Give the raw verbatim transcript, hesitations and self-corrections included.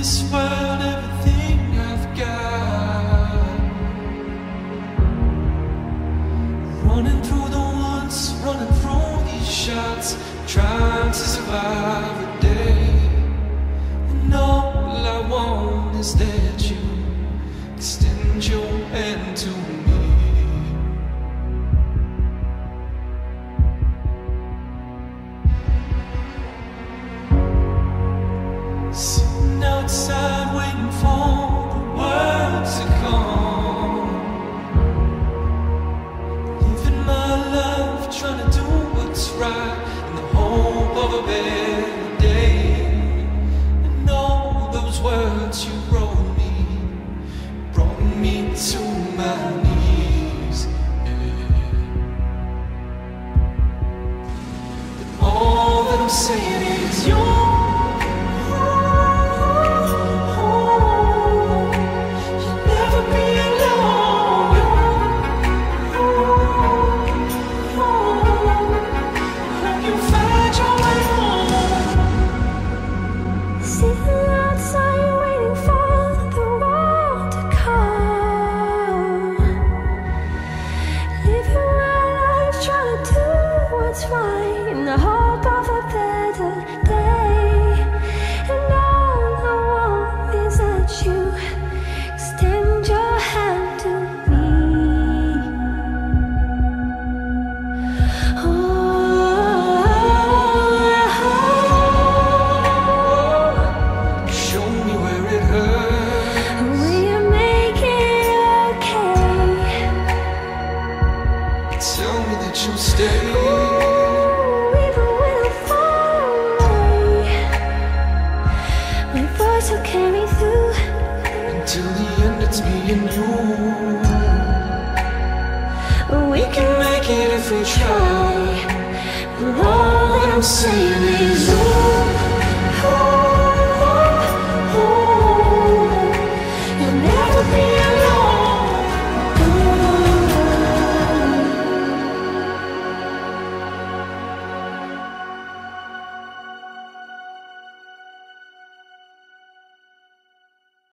this world everything I've got. Running through the woods, running through these shots, trying to survive a day. And all I want is that you extend your hand to me. Sitting outside waiting for the world to come, living my life trying to do what's right in the hope of a better day. And all those words you wrote me brought me to my knees, yeah. But all that I'm saying is you. Right, in the hope of a better day. And all I want is that you extend your hand to me. Oh, show me where it hurts. will you make it okay? Tell me that you'll stay. So carry through until the end, it's me and you. We can make it if we try. But all that I'm saying is you.